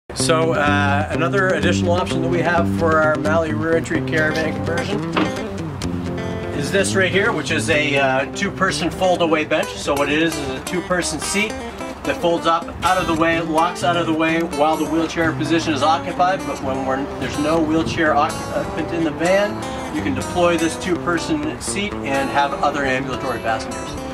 So another additional option that we have for our Malley rear entry caravan conversion is this right here, which is a two-person fold-away bench. So what it is a two-person seat that folds up out of the way, locks out of the way while the wheelchair position is occupied, but when there's no wheelchair occupant in the van, you can deploy this two-person seat and have other ambulatory passengers.